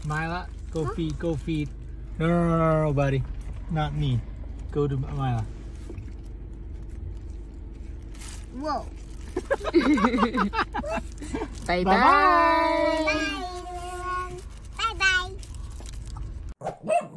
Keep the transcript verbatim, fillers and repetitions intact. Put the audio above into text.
Mila, go huh? feed, go feed. No, no, no, no, no, buddy. Not me. Go to Mila. Whoa. Bye bye. Bye bye. Bye bye.